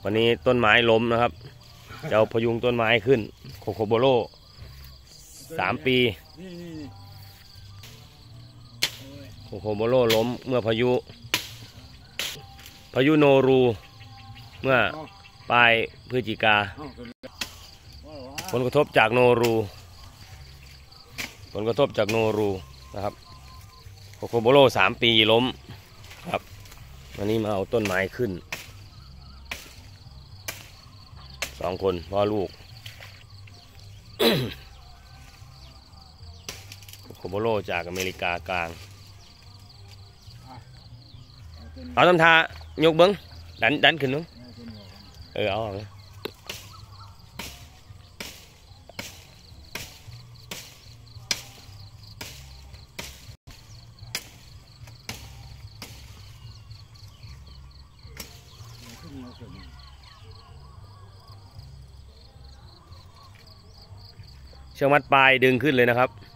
วันนี้ต้นไม้ล้มนะครับจะเอาพยุงต้นไม้ขึ้นโคโคโบโล3 ปีโคโคโบโลล้มเมื่อพายุโนรูเมื่อปลายพฤศจิกาผลกระทบจากโนรูนะครับโคโคโบโล3 ปีล้มครับวันนี้มาเอาต้นไม้ขึ้น2 คนพ่อลูก โคโคโบโลจากอเมริกากลางเอาทำท่ายกเบิ้งดันขึ้นนู้นเอาเลยเชือกมัดปลายดึงขึ้นเลยนะครับ